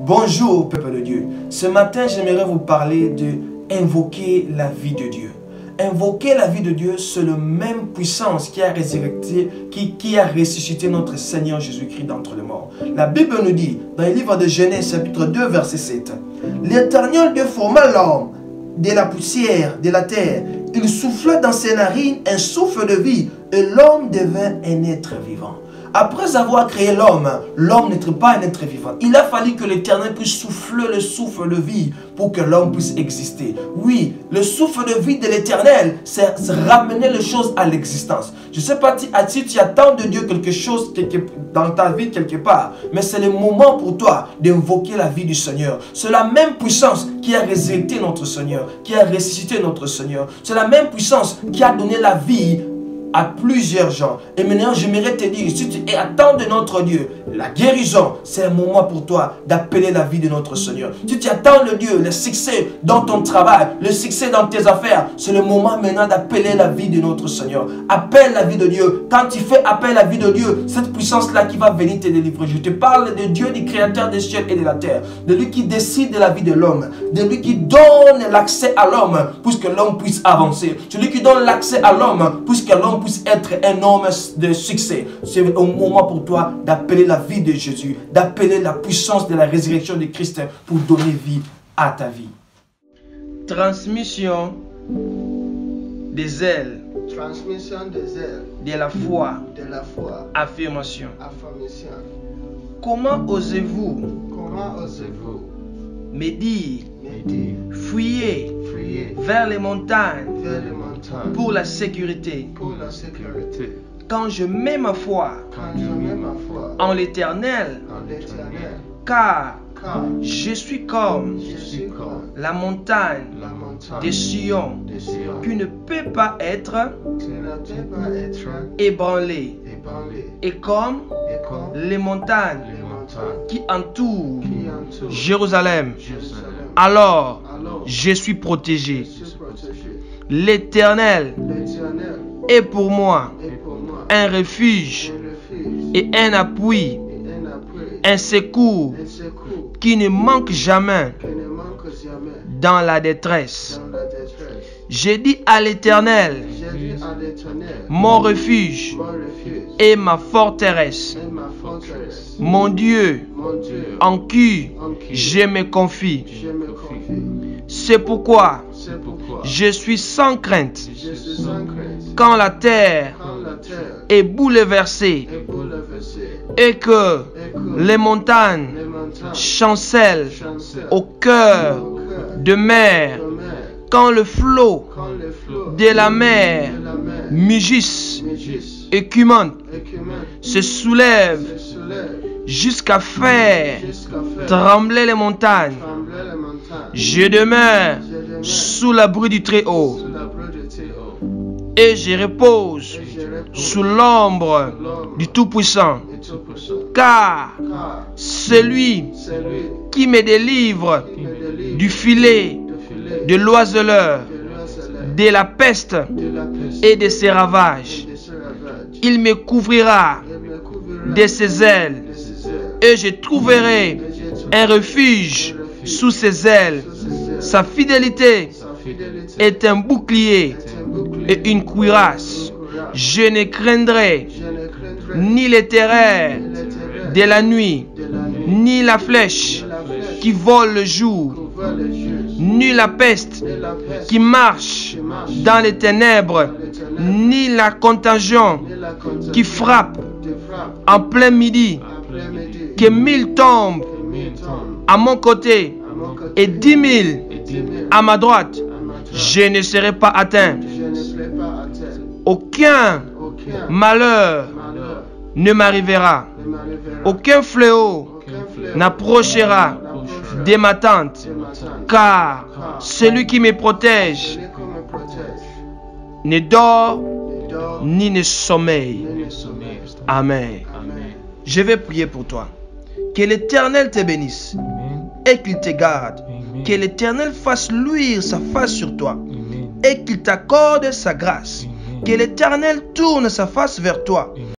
Bonjour peuple de Dieu. Ce matin, j'aimerais vous parler de invoquer la vie de Dieu. Invoquer la vie de Dieu, c'est la même puissance qui a résurrecté, qui a ressuscité notre Seigneur Jésus-Christ d'entre les morts. La Bible nous dit, dans le livre de Genèse, chapitre 2, verset 7, « L'Éternel Dieu forma l'homme de la poussière de la terre. Il souffla dans ses narines un souffle de vie, et l'homme devint un être vivant. » Après avoir créé l'homme, l'homme n'était pas un être vivant. Il a fallu que l'Éternel puisse souffler le souffle de vie pour que l'homme puisse exister. Oui, le souffle de vie de l'Éternel, c'est ramener les choses à l'existence. Je ne sais pas si tu attends de Dieu quelque chose dans ta vie quelque part, mais c'est le moment pour toi d'invoquer la vie du Seigneur. C'est la même puissance qui a résurrecté notre Seigneur, qui a ressuscité notre Seigneur. C'est la même puissance qui a donné la vie à plusieurs gens. Et maintenant, j'aimerais te dire, si tu attends de notre Dieu la guérison, c'est un moment pour toi d'appeler la vie de notre Seigneur. Si tu attends le Dieu, le succès dans ton travail, le succès dans tes affaires, c'est le moment maintenant d'appeler la vie de notre Seigneur. Appelle la vie de Dieu. Quand tu fais appel à la vie de Dieu, cette puissance-là qui va venir te délivrer. Je te parle de Dieu, du Créateur des cieux et de la terre, de lui qui décide de la vie de l'homme, de lui qui donne l'accès à l'homme pour que l'homme puisse avancer, celui qui donne l'accès à l'homme pour que l'homme puisse être un homme de succès. C'est un moment pour toi d'appeler la vie de Jésus, d'appeler la puissance de la résurrection de Christ pour donner vie à ta vie. Transmission des ailes. Transmission des ailes. De la foi. De la foi. Affirmation. Affirmation. Comment osez-vous me dire, fuyez vers les montagnes pour la sécurité, quand je mets ma foi en l'Éternel, car je suis comme la montagne de Sion qui ne peut pas être ébranlée, et comme les montagnes qui entourent Jérusalem. Alors, je suis protégé. L'Éternel est pour moi un refuge et un appui, un secours qui ne manque jamais dans la détresse. J'ai dit à l'Éternel, mon refuge et ma forteresse, mon Dieu en qui je me confie. C'est pourquoi je suis sans crainte quand la terre est bouleversée et que les montagnes chancellent au cœur de mer, quand le flot de la mer mugisse et écumante se soulève jusqu'à faire trembler les montagnes. Je demeure sous l'abri du Très-Haut et je repose sous l'ombre du Tout-Puissant, car celui qui me délivre du filet de l'oiseleur, de la peste et de ses ravages, il me couvrira de ses ailes et je trouverai un refuge sous ses ailes. Sa fidélité est un bouclier et une cuirasse. Je ne craindrai ni les terreurs de la nuit, ni la flèche qui vole le jour, ni la peste qui marche dans les ténèbres, ni la contagion qui frappe en plein midi. Que 1000 tombent à mon côté et 10 000 à ma droite, je ne serai pas atteint. Aucun malheur ne m'arrivera. Aucun fléau n'approchera de ma tente, car celui qui me protège ne dort ni ne sommeille. Amen. Je vais prier pour toi. Que l'Éternel te bénisse et qu'il te garde. Que l'Éternel fasse luire sa face sur toi et qu'il t'accorde sa grâce. Que l'Éternel tourne sa face vers toi